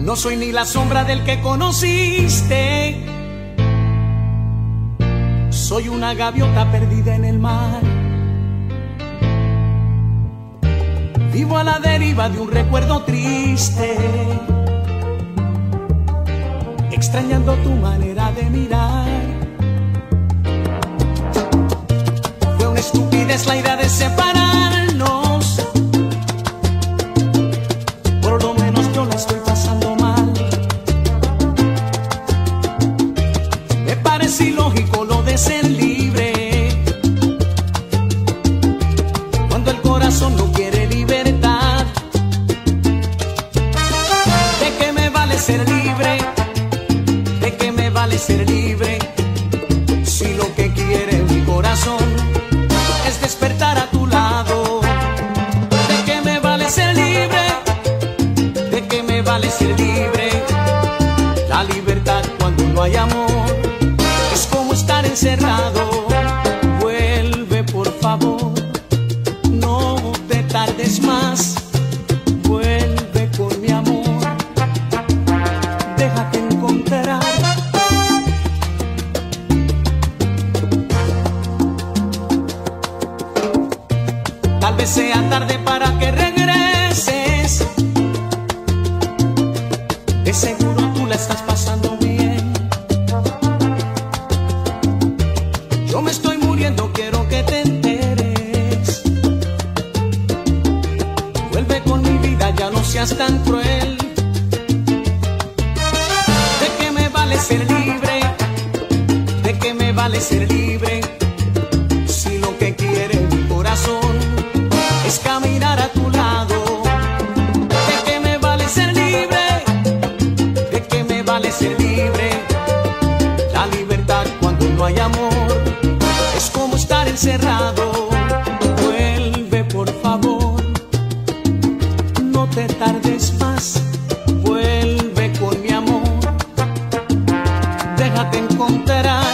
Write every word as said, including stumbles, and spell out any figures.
No soy ni la sombra del que conociste. Soy una gaviota perdida en el mar. Vivo a la deriva de un recuerdo triste, extrañando tu manera de mirar. Fue una estupidez la idea de separarnos. Por lo menos yo la estoy pasando mal. Me parece ilógico lo de ser libre cuando el corazón no quiere libertad. ¿De qué me vale ser libre? ¿De qué me vale ser libre si lo que quiere mi corazón es despertar a tu lado? ¿De qué me vale ser libre? ¿De qué me vale ser libre? La libertad cuando no hay amor es como estar encerrado. Vuelve por favor, no te tardes más. Vuelve con mi amor, déjate encontrar. Tal vez sea tarde para que regreses. De seguro tú la estás pasando bien. Yo me estoy muriendo, quiero que te enteres. Vuelve con mi vida, ya no seas tan cruel. ¿De qué me vale ser libre? ¿De qué me vale ser libre si lo que quiere mi corazón es caminar a tu lado? ¿De qué me vale ser libre? ¿De qué me vale ser libre? La libertad cuando no hay amor es como estar encerrado. Vuelve por favor, no te tardes más. Vuelve con mi amor, déjate encontrar.